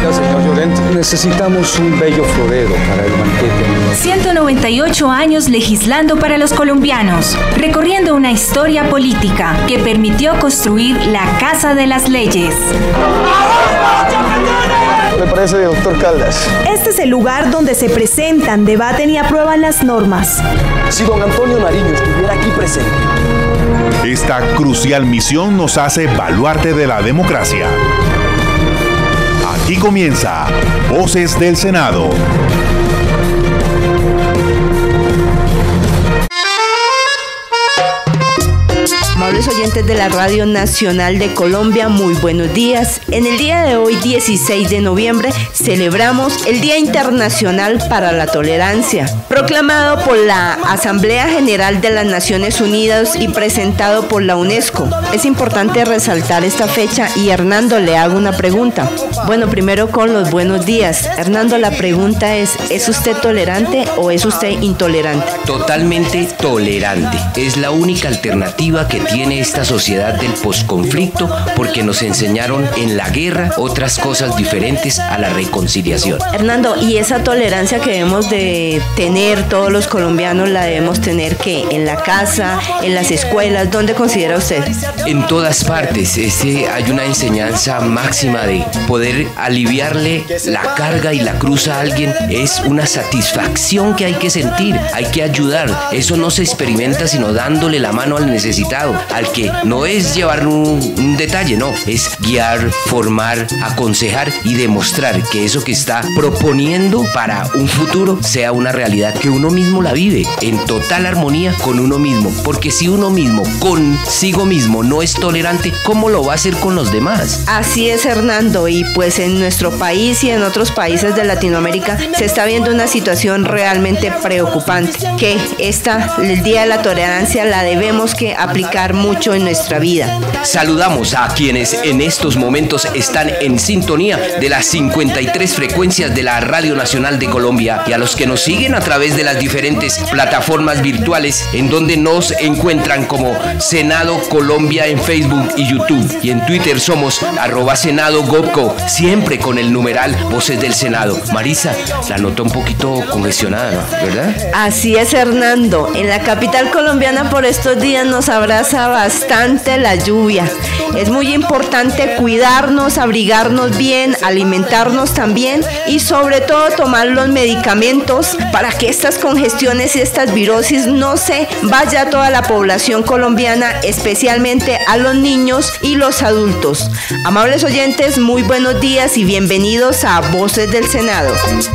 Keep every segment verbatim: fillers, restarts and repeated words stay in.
Oiga, señor Llorente, necesitamos un bello florero para el banquete. ciento noventa y ocho años legislando para los colombianos, recorriendo una historia política que permitió construir la Casa de las Leyes. Me parece, doctor Caldas. Este es el lugar donde se presentan, debaten y aprueban las normas. Si don Antonio Nariño estuviera aquí presente. Esta crucial misión nos hace baluarte de la democracia. Aquí comienza Voces del Senado. Amables oyentes de la Radio Nacional de Colombia, muy buenos días. En el día de hoy, dieciséis de noviembre, celebramos el Día Internacional para la Tolerancia, proclamado por la Asamblea General de las Naciones Unidas y presentado por la UNESCO. Es importante resaltar esta fecha y Hernando, le hago una pregunta. Bueno, primero con los buenos días. Hernando, la pregunta es, ¿es usted tolerante o es usted intolerante? Totalmente tolerante. Es la única alternativa que tiene esta sociedad del posconflicto, porque nos enseñaron en la guerra otras cosas diferentes a la reconciliación. Hernando, ¿y esa tolerancia que debemos de tener todos los colombianos la debemos tener que en la casa, en las escuelas? ¿Dónde considera usted? En todas partes. Este, hay una enseñanza máxima de poder aliviarle la carga y la cruz a alguien. Es una satisfacción que hay que sentir, hay que ayudar. Eso no se experimenta sino dándole la mano al necesitado, al que no es llevar un, un detalle, no, es guiar, formar, aconsejar y demostrar que eso que está proponiendo para un futuro sea una realidad, que uno mismo la vive en total armonía con uno mismo, porque si uno mismo consigo mismo no es tolerante, ¿cómo lo va a hacer con los demás? Así es, Hernando, y pues en nuestro país y en otros países de Latinoamérica se está viendo una situación realmente preocupante, que esta, el Día de la Tolerancia, la debemos que aplicar mucho en nuestra vida. Saludamos a quienes en estos momentos están en sintonía de las cincuenta y tres frecuencias de la Radio Nacional de Colombia y a los que nos siguen a través de las diferentes plataformas virtuales en donde nos encuentran como Senado Colombia en Facebook y YouTube, y en Twitter somos arroba Senado Gobco, siempre con el numeral Voces del Senado. Marisa, la noto un poquito congestionada, ¿no? ¿Verdad? Así es, Hernando. En la capital colombiana por estos días nos abraza bastante la lluvia. Es muy importante cuidarnos, abrigarnos bien, alimentarnos también y sobre todo tomar los medicamentos para que estas congestiones y estas virosis no se vaya a toda la población colombiana, especialmente a los niños y los adultos. Amables oyentes, muy buenos días y bienvenidos a Voces del Senado.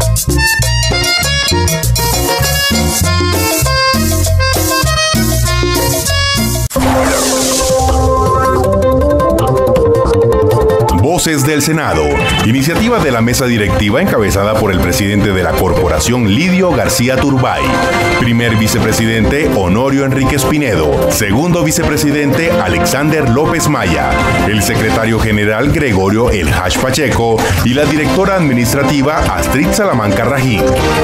Voces del Senado, iniciativa de la mesa directiva encabezada por el presidente de la corporación, Lidio García Turbay, primer vicepresidente, Honorio Enríquez Pinedo, segundo vicepresidente, Alexander López Maya, el secretario general, Gregorio El Hash Pacheco, y la directora administrativa, Astrid Salamanca Rajín.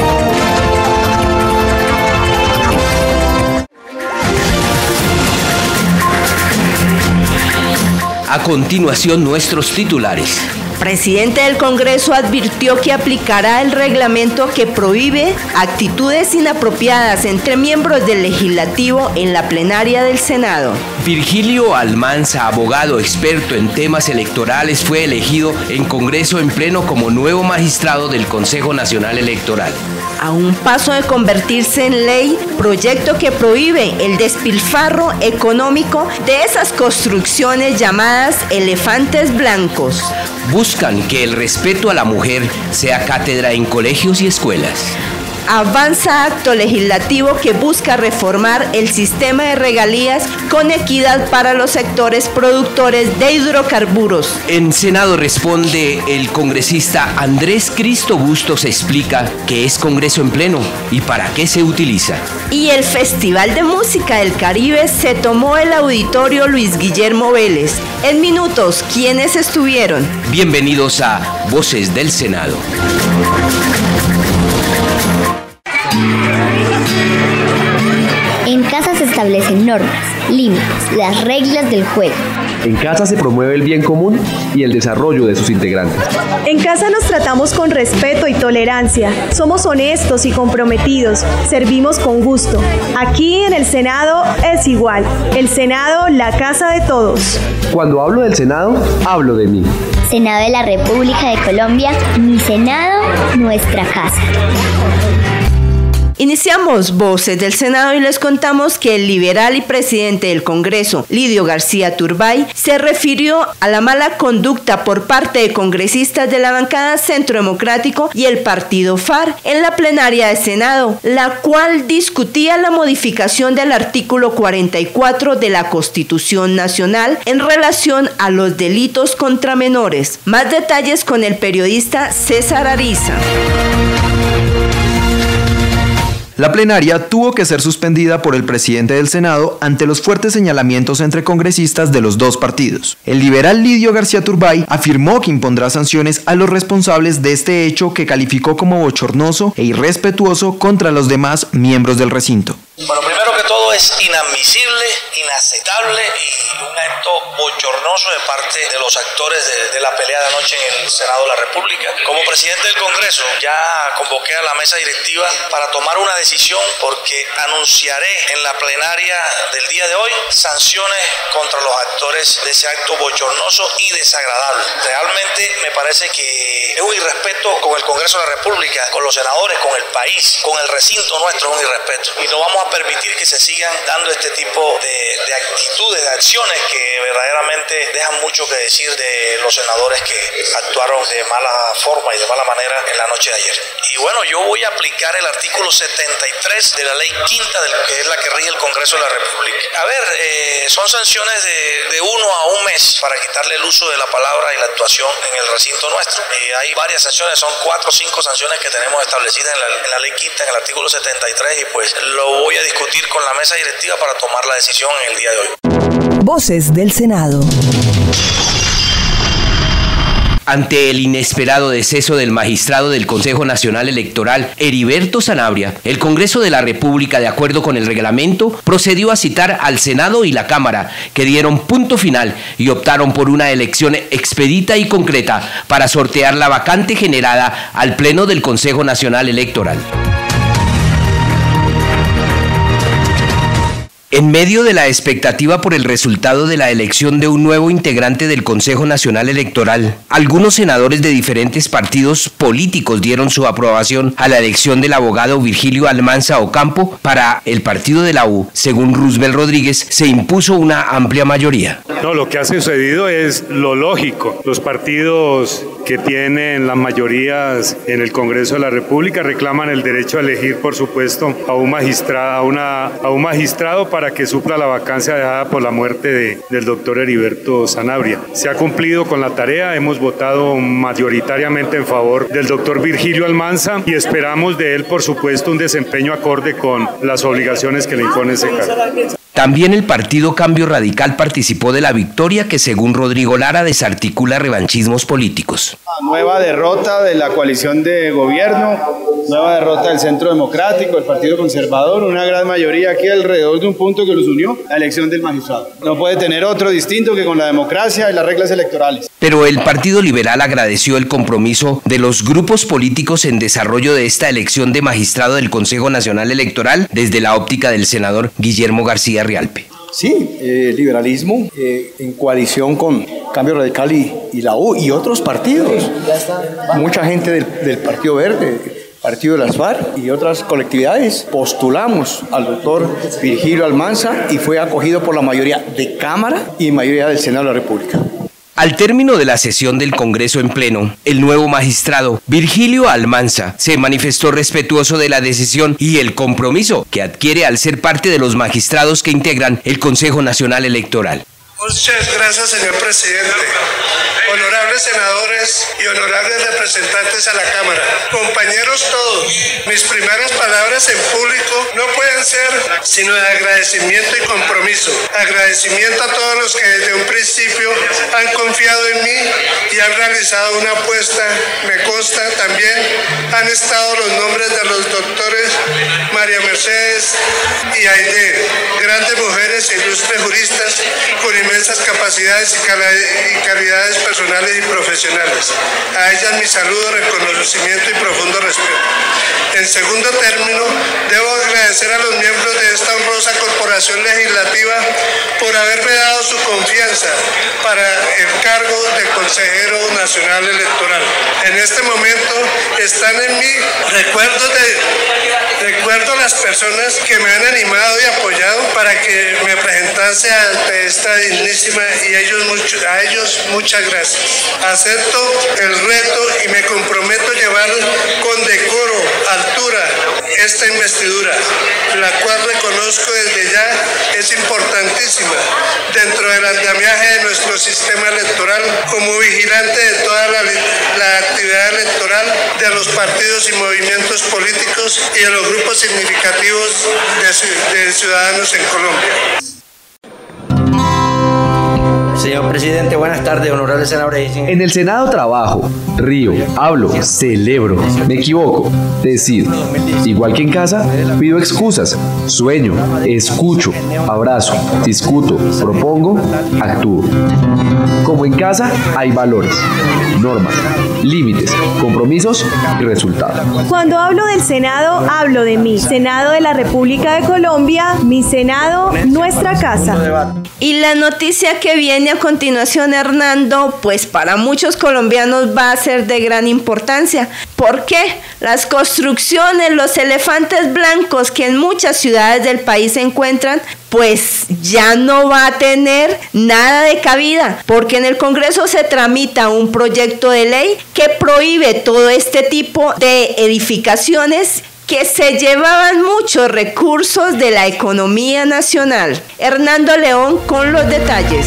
A continuación, nuestros titulares. Presidente del Congreso advirtió que aplicará el reglamento que prohíbe actitudes inapropiadas entre miembros del Legislativo en la plenaria del Senado. Virgilio Almanza, abogado experto en temas electorales, fue elegido en Congreso en pleno como nuevo magistrado del Consejo Nacional Electoral. A un paso de convertirse en ley, proyecto que prohíbe el despilfarro económico de esas construcciones llamadas elefantes blancos. Buscan que el respeto a la mujer sea cátedra en colegios y escuelas. Avanza acto legislativo que busca reformar el sistema de regalías con equidad para los sectores productores de hidrocarburos. En Senado responde el congresista Andrés Cristo Bustos, explica qué es Congreso en pleno y para qué se utiliza. Y el Festival de Música del Caribe se tomó el auditorio Luis Guillermo Vélez. En minutos, ¿quiénes estuvieron? Bienvenidos a Voces del Senado. En casa se establecen normas, límites, las reglas del juego. En casa se promueve el bien común y el desarrollo de sus integrantes. En casa nos tratamos con respeto y tolerancia. Somos honestos y comprometidos. Servimos con gusto. Aquí en el Senado es igual. El Senado, la casa de todos. Cuando hablo del Senado, hablo de mí. Senado de la República de Colombia, mi Senado, nuestra casa. Iniciamos Voces del Senado y les contamos que el liberal y presidente del Congreso, Lidio García Turbay, se refirió a la mala conducta por parte de congresistas de la bancada Centro Democrático y el partido F A R en la plenaria del Senado, la cual discutía la modificación del artículo cuarenta y cuatro de la Constitución Nacional en relación a los delitos contra menores. Más detalles con el periodista César Ariza. La plenaria tuvo que ser suspendida por el presidente del Senado ante los fuertes señalamientos entre congresistas de los dos partidos. El liberal Lidio García Turbay afirmó que impondrá sanciones a los responsables de este hecho que calificó como bochornoso e irrespetuoso contra los demás miembros del recinto. Bueno, primero que todo es inadmisible, inaceptable y un acto bochornoso de parte de los actores de, de la pelea de anoche en el Senado de la República. Como presidente del Congreso ya convoqué a la mesa directiva para tomar una decisión porque anunciaré en la plenaria del día de hoy sanciones contra los actores de ese acto bochornoso y desagradable. Realmente me parece que es un irrespeto con el Congreso de la República, con los senadores, con el país, con el recinto nuestro, es un irrespeto. Y no vamos a permitir que se sigan dando este tipo de, de actitudes, de acciones que verdaderamente dejan mucho que decir de los senadores que actuaron de mala forma y de mala manera en la noche de ayer. Y bueno, yo voy a aplicar el artículo setenta y tres de la ley quinta, del, que es la que rige el Congreso de la República. A ver, eh, son sanciones de, de uno a un mes para quitarle el uso de la palabra y la actuación en el recinto nuestro. Eh, hay varias sanciones, son cuatro o cinco sanciones que tenemos establecidas en la, en la ley quinta, en el artículo setenta y tres, y pues lo voy a discutir con la mesa directiva para tomar la decisión en el día de hoy. Voces del Senado. Ante el inesperado deceso del magistrado del Consejo Nacional Electoral, Heriberto Sanabria, el Congreso de la República, de acuerdo con el reglamento, procedió a citar al Senado y la Cámara, que dieron punto final y optaron por una elección expedita y concreta para sortear la vacante generada al Pleno del Consejo Nacional Electoral. En medio de la expectativa por el resultado de la elección de un nuevo integrante del Consejo Nacional Electoral, algunos senadores de diferentes partidos políticos dieron su aprobación a la elección del abogado Virgilio Almanza Ocampo para el partido de la U. Según Roosevelt Rodríguez, se impuso una amplia mayoría. No, lo que ha sucedido es lo lógico. Los partidos que tienen las mayorías en el Congreso de la República reclaman el derecho a elegir, por supuesto, a un magistrado, a una, a un magistrado para para que supla la vacancia dejada por la muerte de, del doctor Heriberto Sanabria. Se ha cumplido con la tarea, hemos votado mayoritariamente en favor del doctor Virgilio Almanza y esperamos de él, por supuesto, un desempeño acorde con las obligaciones que le impone ese cargo. También el partido Cambio Radical participó de la victoria que, según Rodrigo Lara, desarticula revanchismos políticos. Nueva derrota de la coalición de gobierno, nueva derrota del Centro Democrático, el Partido Conservador, una gran mayoría aquí alrededor de un punto que los unió, la elección del magistrado. No puede tener otro distinto que con la democracia y las reglas electorales. Pero el Partido Liberal agradeció el compromiso de los grupos políticos en desarrollo de esta elección de magistrado del Consejo Nacional Electoral desde la óptica del senador Guillermo García Rialpe. Sí, eh, liberalismo eh, en coalición con Cambio Radical y, y la U y otros partidos. Mucha gente del, del Partido Verde, Partido de las F A R y otras colectividades postulamos al doctor Virgilio Almanza y fue acogido por la mayoría de Cámara y mayoría del Senado de la República. Al término de la sesión del Congreso en pleno, el nuevo magistrado, Virgilio Almanza, se manifestó respetuoso de la decisión y el compromiso que adquiere al ser parte de los magistrados que integran el Consejo Nacional Electoral. Muchas gracias, señor presidente. Honorables senadores y honorables representantes a la Cámara, compañeros todos, mis primeras palabras en público no pueden ser sino de agradecimiento y compromiso. Agradecimiento a todos los que desde un principio han confiado en mí y han realizado una apuesta. Me consta también han estado los nombres de los doctores María Mercedes y Aide, grandes mujeres jóvenes e ilustres juristas con inmensas capacidades y calidades personales y profesionales. A ellas mi saludo, reconocimiento y profundo respeto. En segundo término, debo agradecer a los miembros de esta honrosa corporación legislativa por haberme dado su confianza para el cargo de consejero nacional electoral. En este momento están en mí recuerdos de recuerdo a las personas que me han animado y apoyado para que me presentase ante esta dignísima y a ellos, mucho, a ellos muchas gracias. Acepto el reto y me comprometo a llevar con decoro, altura, esta investidura, la cual reconozco desde ya es importantísima dentro del andamiaje de nuestro sistema electoral como vigilante de toda la, la actividad electoral de los partidos y movimientos políticos y de los grupos significativos de, de ciudadanos en Colombia. Señor presidente, buenas tardes, honorables senadores. En el Senado trabajo, río, hablo, celebro, me equivoco, decido. Igual que en casa, pido excusas, sueño, escucho, abrazo, discuto, propongo, actúo. Como en casa, hay valores, normas, límites, compromisos y resultados. Cuando hablo del Senado, hablo de mí. Senado de la República de Colombia, mi Senado, nuestra casa. Y la noticia que viene a continuación, Hernando, pues para muchos colombianos va a ser de gran importancia. ¿Por qué? Las construcciones, los elefantes blancos que en muchas ciudades del país se encuentran, pues ya no va a tener nada de cabida, porque en el Congreso se tramita un proyecto de ley que prohíbe todo este tipo de edificaciones que se llevaban muchos recursos de la economía nacional. Hernando León con los detalles.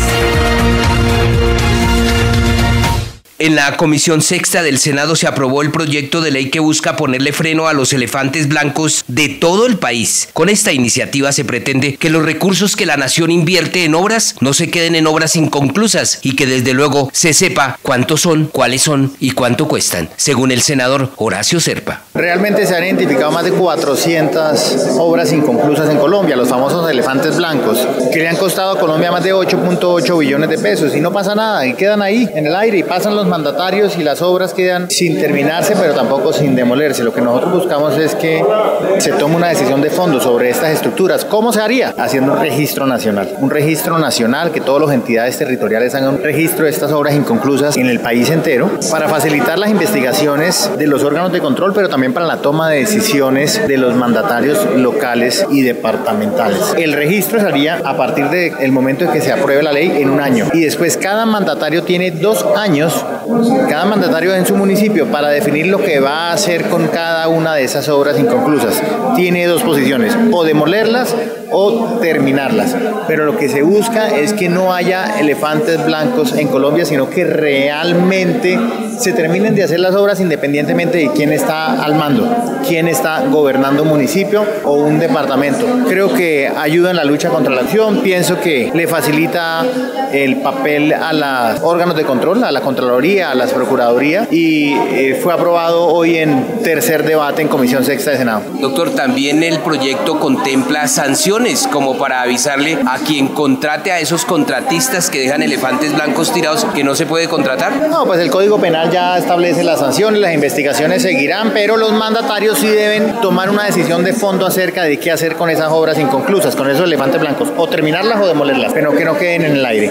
En la Comisión Sexta del Senado se aprobó el proyecto de ley que busca ponerle freno a los elefantes blancos de todo el país. Con esta iniciativa se pretende que los recursos que la nación invierte en obras no se queden en obras inconclusas y que desde luego se sepa cuántos son, cuáles son y cuánto cuestan, según el senador Horacio Serpa. Realmente se han identificado más de cuatrocientas obras inconclusas en Colombia, los famosos elefantes blancos, que le han costado a Colombia más de ocho punto ocho billones de pesos y no pasa nada, y quedan ahí en el aire y pasan los mandatarios y las obras quedan sin terminarse, pero tampoco sin demolerse. Lo que nosotros buscamos es que se tome una decisión de fondo sobre estas estructuras. ¿Cómo se haría? Haciendo un registro nacional. Un registro nacional, que todas las entidades territoriales hagan un registro de estas obras inconclusas en el país entero, para facilitar las investigaciones de los órganos de control, pero también para la toma de decisiones de los mandatarios locales y departamentales. El registro se haría a partir del momento en que se apruebe la ley en un año. Y después cada mandatario tiene dos años cada mandatario en su municipio para definir lo que va a hacer con cada una de esas obras inconclusas. Tiene dos posiciones, o demolerlas o terminarlas, pero lo que se busca es que no haya elefantes blancos en Colombia, sino que realmente se terminen de hacer las obras independientemente de quién está al mando, quién está gobernando un municipio o un departamento. Creo que ayuda en la lucha contra la acción, pienso que le facilita el papel a los órganos de control, a la Contraloría, a las Procuradurías, y eh, fue aprobado hoy en tercer debate en Comisión Sexta de Senado. Doctor, también el proyecto contempla sanciones como para avisarle a quien contrate a esos contratistas que dejan elefantes blancos tirados que no se puede contratar. No, pues el Código Penal ya establece las sanciones, las investigaciones seguirán, pero los mandatarios sí deben tomar una decisión de fondo acerca de qué hacer con esas obras inconclusas, con esos elefantes blancos, o terminarlas o demolerlas, pero que no queden en el aire.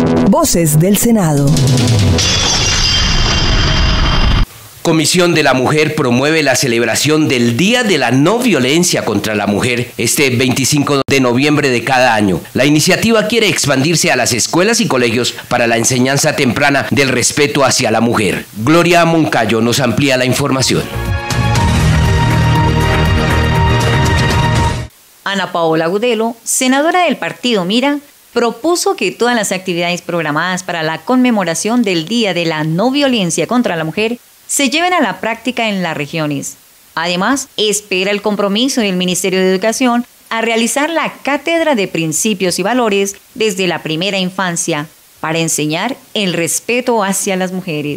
Voces del Senado. Comisión de la Mujer promueve la celebración del Día de la No Violencia contra la Mujer este veinticinco de noviembre de cada año. La iniciativa quiere expandirse a las escuelas y colegios para la enseñanza temprana del respeto hacia la mujer. Gloria Moncayo nos amplía la información. Ana Paola Gudelo, senadora del partido Mira, propuso que todas las actividades programadas para la conmemoración del Día de la No Violencia contra la Mujer se lleven a la práctica en las regiones. Además, espera el compromiso del Ministerio de Educación a realizar la Cátedra de Principios y Valores desde la primera infancia para enseñar el respeto hacia las mujeres.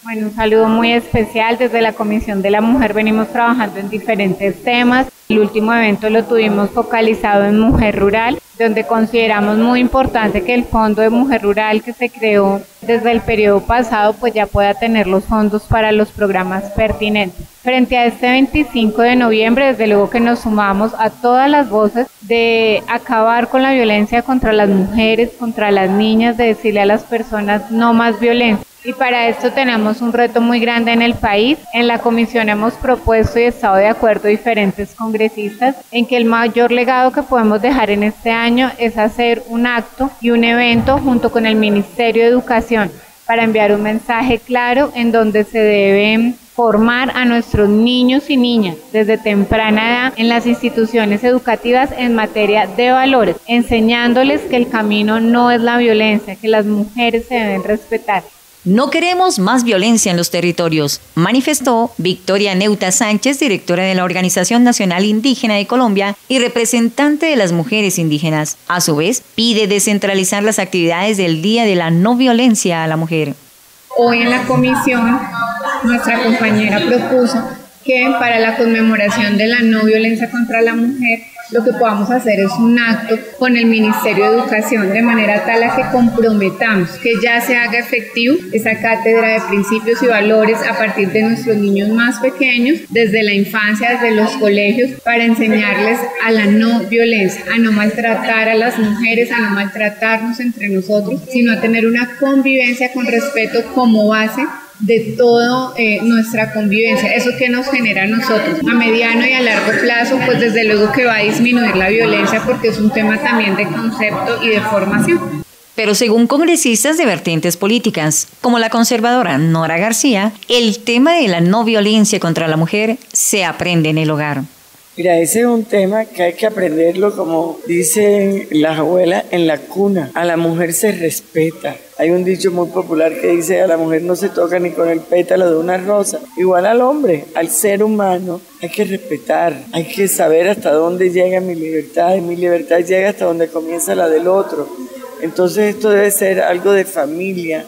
Bueno, un saludo muy especial. Desde la Comisión de la Mujer venimos trabajando en diferentes temas. El último evento lo tuvimos focalizado en mujer rural, donde consideramos muy importante que el Fondo de Mujer Rural que se creó desde el periodo pasado pues ya pueda tener los fondos para los programas pertinentes. Frente a este veinticinco de noviembre, desde luego que nos sumamos a todas las voces de acabar con la violencia contra las mujeres, contra las niñas, de decirle a las personas no más violencia. Y para esto tenemos un reto muy grande en el país. En la comisión hemos propuesto y estado de acuerdo diferentes congresistas en que el mayor legado que podemos dejar en este año es hacer un acto y un evento junto con el Ministerio de Educación para enviar un mensaje claro en donde se debe formar a nuestros niños y niñas desde temprana edad en las instituciones educativas en materia de valores, enseñándoles que el camino no es la violencia, que las mujeres se deben respetar. No queremos más violencia en los territorios, manifestó Victoria Neuta Sánchez, directora de la Organización Nacional Indígena de Colombia y representante de las mujeres indígenas. A su vez, pide descentralizar las actividades del Día de la No Violencia a la Mujer. Hoy en la comisión, nuestra compañera propuso que para la conmemoración de la no violencia contra la mujer, lo que podamos hacer es un acto con el Ministerio de Educación de manera tal a que comprometamos que ya se haga efectivo esa cátedra de principios y valores a partir de nuestros niños más pequeños, desde la infancia, desde los colegios, para enseñarles a la no violencia, a no maltratar a las mujeres, a no maltratarnos entre nosotros, sino a tener una convivencia con respeto como base de toda eh, nuestra convivencia. Eso que nos genera a nosotros a mediano y a largo plazo, pues desde luego que va a disminuir la violencia porque es un tema también de concepto y de formación. Pero según congresistas de vertientes políticas, como la conservadora Nora García, el tema de la no violencia contra la mujer se aprende en el hogar. Mira, ese es un tema que hay que aprenderlo, como dicen las abuelas, en la cuna. A la mujer se respeta. Hay un dicho muy popular que dice, a la mujer no se toca ni con el pétalo de una rosa. Igual al hombre, al ser humano, hay que respetar. Hay que saber hasta dónde llega mi libertad. Y mi libertad llega hasta donde comienza la del otro. Entonces esto debe ser algo de familia,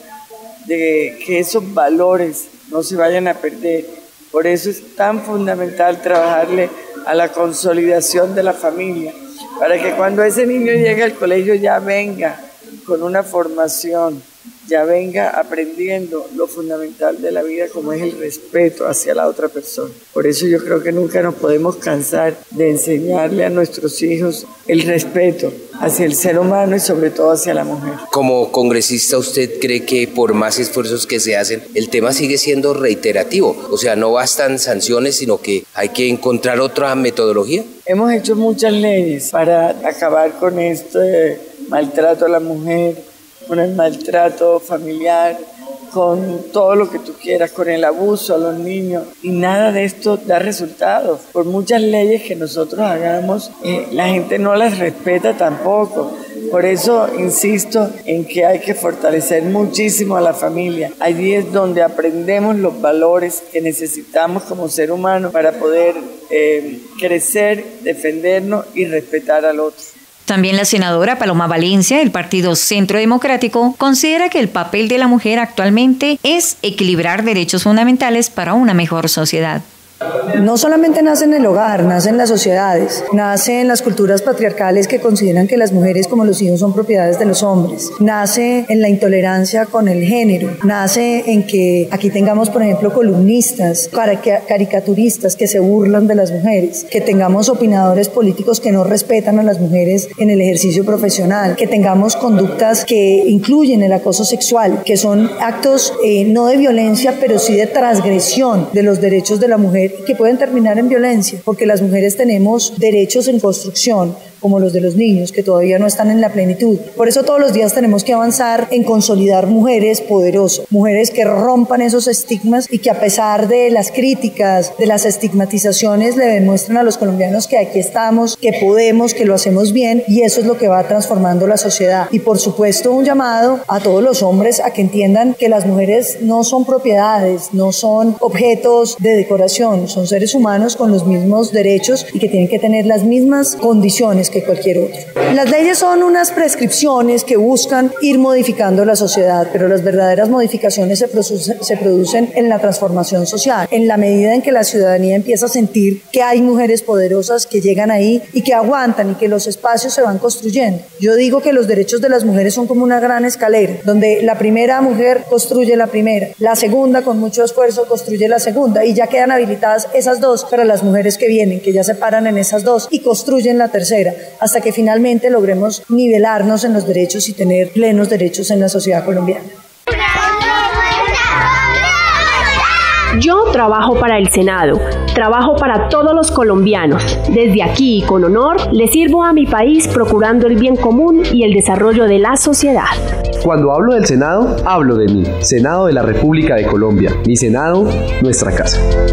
de que esos valores no se vayan a perder. Por eso es tan fundamental trabajarle a la consolidación de la familia, para que cuando ese niño llegue al colegio ya venga con una formación, ya venga aprendiendo lo fundamental de la vida, como es el respeto hacia la otra persona. Por eso yo creo que nunca nos podemos cansar de enseñarle a nuestros hijos el respeto hacia el ser humano y sobre todo hacia la mujer. Como congresista, ¿usted cree que por más esfuerzos que se hacen, el tema sigue siendo reiterativo? O sea, no bastan sanciones, sino que hay que encontrar otra metodología. Hemos hecho muchas leyes para acabar con este maltrato a la mujer, con el maltrato familiar, con todo lo que tú quieras, con el abuso a los niños, y nada de esto da resultados. Por muchas leyes que nosotros hagamos, eh, la gente no las respeta tampoco. Por eso insisto en que hay que fortalecer muchísimo a la familia. Allí es donde aprendemos los valores que necesitamos como ser humano para poder eh, crecer, defendernos y respetar al otro. También la senadora Paloma Valencia, del Partido Centro Democrático, considera que el papel de la mujer actualmente es equilibrar derechos fundamentales para una mejor sociedad. No solamente nace en el hogar, nace en las sociedades, nace en las culturas patriarcales que consideran que las mujeres como los hijos son propiedades de los hombres, nace en la intolerancia con el género, nace en que aquí tengamos, por ejemplo, columnistas, caricaturistas que se burlan de las mujeres, que tengamos opinadores políticos que no respetan a las mujeres en el ejercicio profesional, que tengamos conductas que incluyen el acoso sexual, que son actos eh, no de violencia, pero sí de transgresión de los derechos de la mujer, que pueden terminar en violencia, porque las mujeres tenemos derechos en construcción, como los de los niños, que todavía no están en la plenitud. Por eso todos los días tenemos que avanzar en consolidar mujeres poderosas, mujeres que rompan esos estigmas y que a pesar de las críticas, de las estigmatizaciones, le demuestren a los colombianos que aquí estamos, que podemos, que lo hacemos bien, y eso es lo que va transformando la sociedad. Y por supuesto un llamado a todos los hombres a que entiendan que las mujeres no son propiedades, no son objetos de decoración, son seres humanos con los mismos derechos y que tienen que tener las mismas condiciones mejores que cualquier otro. Las leyes son unas prescripciones que buscan ir modificando la sociedad, pero las verdaderas modificaciones se producen, se producen en la transformación social, en la medida en que la ciudadanía empieza a sentir que hay mujeres poderosas que llegan ahí y que aguantan y que los espacios se van construyendo. Yo digo que los derechos de las mujeres son como una gran escalera, donde la primera mujer construye la primera, la segunda con mucho esfuerzo construye la segunda y ya quedan habilitadas esas dos para las mujeres que vienen, que ya se paran en esas dos y construyen la tercera, hasta que finalmente logremos nivelarnos en los derechos y tener plenos derechos en la sociedad colombiana. Yo trabajo para el Senado, trabajo para todos los colombianos. Desde aquí y con honor, le sirvo a mi país procurando el bien común y el desarrollo de la sociedad. Cuando hablo del Senado, hablo de mí, Senado de la República de Colombia. Mi Senado, nuestra casa.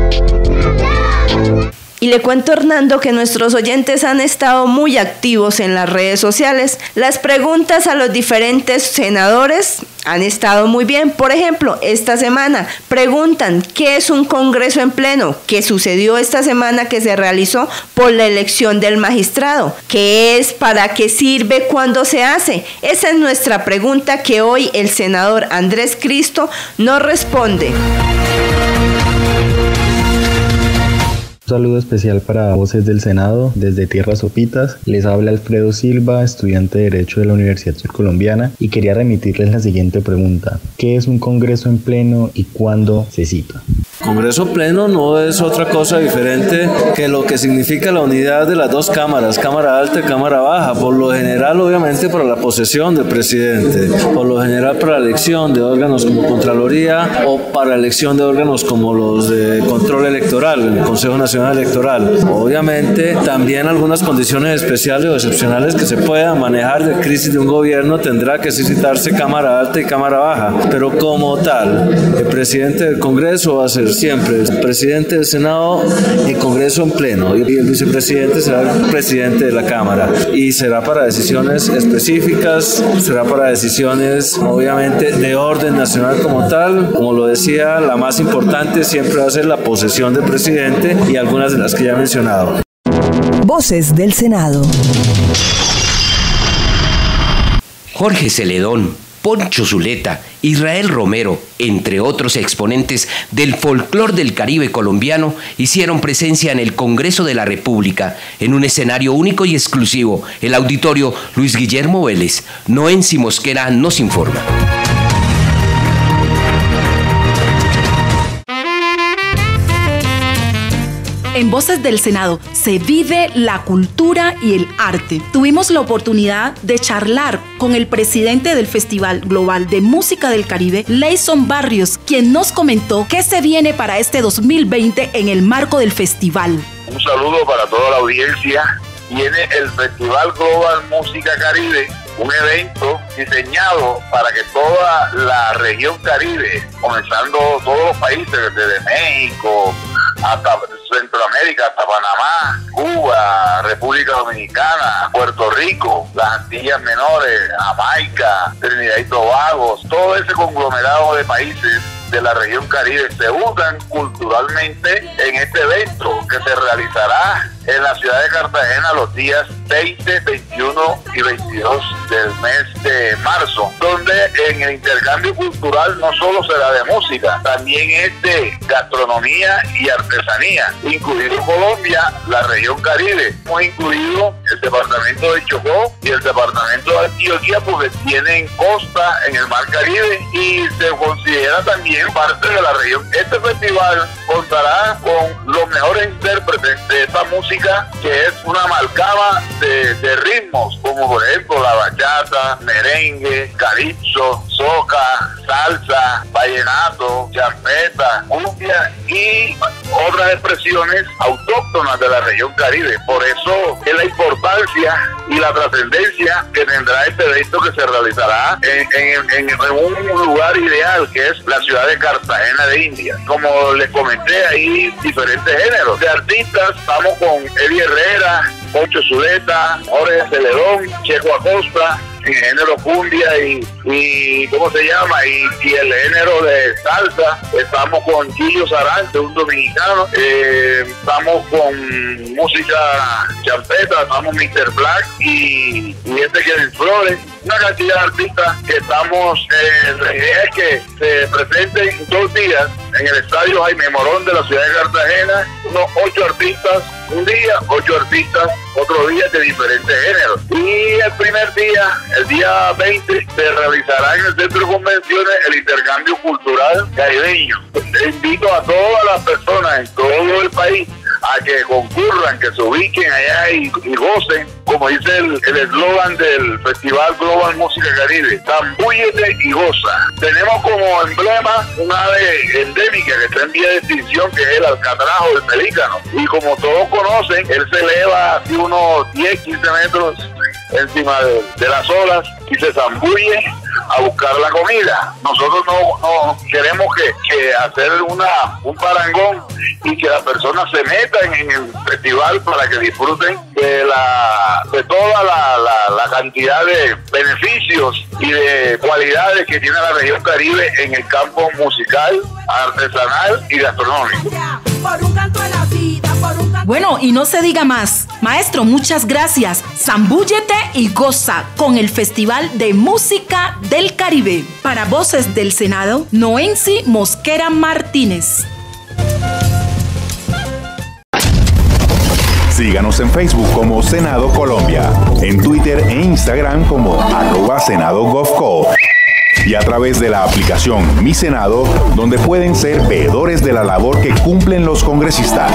Y le cuento, Hernando, que nuestros oyentes han estado muy activos en las redes sociales. Las preguntas a los diferentes senadores han estado muy bien. Por ejemplo, esta semana preguntan ¿qué es un congreso en pleno? ¿Qué sucedió esta semana que se realizó por la elección del magistrado? ¿Qué es? ¿Para qué sirve? ¿Cuándo se hace? Esa es nuestra pregunta que hoy el senador Andrés Cristo nos responde. Un saludo especial para Voces del Senado desde Tierras Sopitas. Les habla Alfredo Silva, estudiante de Derecho de la Universidad Surcolombiana, y quería remitirles la siguiente pregunta. ¿Qué es un congreso en pleno y cuándo se cita? Congreso pleno no es otra cosa diferente que lo que significa la unidad de las dos cámaras, Cámara Alta y Cámara Baja, por lo general obviamente para la posesión del presidente, por lo general para la elección de órganos como Contraloría o para la elección de órganos como los de control electoral, el Consejo Nacional Electoral. Obviamente también algunas condiciones especiales o excepcionales que se puedan manejar de crisis de un gobierno tendrá que citarse Cámara Alta y Cámara Baja, pero como tal, el presidente del Congreso va a ser siempre el presidente del Senado y Congreso en pleno, y el vicepresidente será el presidente de la Cámara, y será para decisiones específicas, será para decisiones obviamente de orden nacional como tal. Como lo decía, la más importante siempre va a ser la posesión del presidente y algunas de las que ya he mencionado. Voces del Senado. Jorge Celedón, Poncho Zuleta, Israel Romero, entre otros exponentes del folclor del Caribe colombiano, hicieron presencia en el Congreso de la República, en un escenario único y exclusivo, el auditorio Luis Guillermo Vélez. Noensi Mosquera nos informa. En Voces del Senado se vive la cultura y el arte. Tuvimos la oportunidad de charlar con el presidente del Festival Global de Música del Caribe, Leison Barrios, quien nos comentó qué se viene para este dos mil veinte en el marco del festival. Un saludo para toda la audiencia. Viene el Festival Global Música Caribe, un evento diseñado para que toda la región Caribe, comenzando todos los países, desde México hasta Centroamérica, hasta Panamá, Cuba, República Dominicana, Puerto Rico, las Antillas Menores, Jamaica, Trinidad y Tobago, todo ese conglomerado de países de la región Caribe se unan culturalmente en este evento que se realizará en la ciudad de Cartagena los días veinte, veintiuno y veintidós del mes de marzo, donde en el intercambio cultural no solo será de música, también es de gastronomía y artesanía, incluido Colombia, la región Caribe. Hemos incluido el departamento de Chocó y el departamento de Antioquia porque tienen costa en el mar Caribe y se considera también parte de la región. Este festival contará con los mejores intérpretes de esta música, que es una amalgama de, de ritmos, como por ejemplo la bachata, merengue, calipso, soca, salsa, vallenato, champeta, cumbia y otras expresiones autóctonas de la región Caribe. Por eso es la importancia y la trascendencia que tendrá este evento que se realizará en, en, en, en un lugar ideal, que es la ciudad de Cartagena de India. Como les comenté, hay diferentes géneros de artistas. Estamos con Eddie Herrera, Poncho Zuleta, Jorge Celedón, Checo Acosta, en el género cumbia y, y ¿cómo se llama? Y, y el género de salsa. Estamos con Gillo Sarante, un dominicano. Eh, estamos con música champeta, estamos mister Black y, y este Kevin Flores. Una cantidad de artistas que estamos, eh, la idea es que se presenten dos días en el estadio Jaime Morón de la ciudad de Cartagena, unos ocho artistas un día, ocho artistas otro día de diferentes géneros. Y el primer día, el día veinte, se realizará en el Centro de Convenciones el intercambio cultural caribeño. Invito a todas las personas en todo el país a que concurran, que se ubiquen allá y, y gocen, como dice el eslogan del Festival Global Música Caribe, zambúllete y goza. Tenemos como emblema una ave endémica que está en vía de extinción, que es el alcatrajo del pelícano, y como todos conocen, él se eleva así unos diez, quince metros encima de, de las olas y se zambulle a buscar la comida. Nosotros no, no queremos que, que hacer una un parangón y que las personas se metan en el festival para que disfruten de la de toda la, la, la cantidad de beneficios y de cualidades que tiene la región Caribe en el campo musical, artesanal y gastronómico. Bueno, y no se diga más. Maestro, muchas gracias. Zambúllete y goza con el Festival de Música del Caribe. Para Voces del Senado, Noensi Mosquera Martínez. Síganos en Facebook como Senado Colombia, en Twitter e Instagram como arroba Senado GovCo y a través de la aplicación Mi Senado, donde pueden ser veedores de la labor que cumplen los congresistas.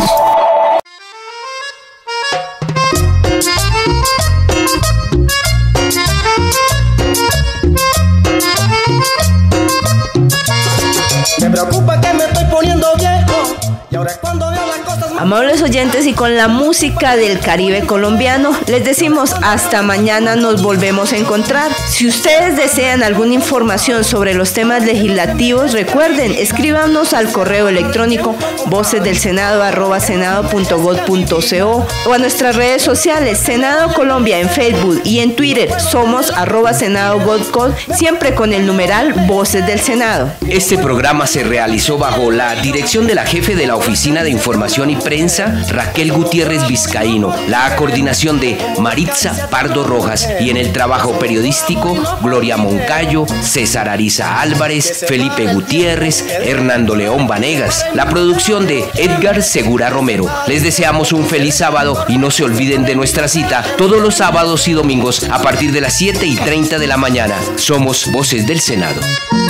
Me preocupa que me estoy poniendo viejo y ahora cuando veo las cosas... Amables oyentes, y con la música del Caribe colombiano, les decimos hasta mañana, nos volvemos a encontrar. Si ustedes desean alguna información sobre los temas legislativos, recuerden, escríbanos al correo electrónico vocesdelsenado arroba senado punto gov punto co o a nuestras redes sociales, Senado Colombia en Facebook y en Twitter, somos arroba senado govco, siempre con el numeral Voces del Senado. Este programa se realizó bajo la dirección de la jefe de la Oficina de Información y Prensa, Raquel Gutiérrez Vizcaíno, la coordinación de Maritza Pardo Rojas y en el trabajo periodístico, Gloria Moncayo, César Ariza Álvarez, Felipe Gutiérrez, Hernando León Vanegas, la producción de Edgar Segura Romero. Les deseamos un feliz sábado y no se olviden de nuestra cita todos los sábados y domingos a partir de las siete y treinta de la mañana. Somos Voces del Senado.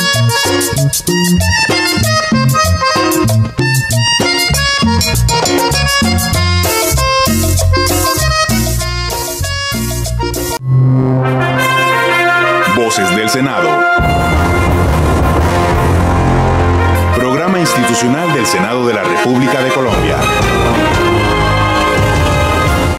Voces del Senado. Programa institucional del Senado de la República de Colombia.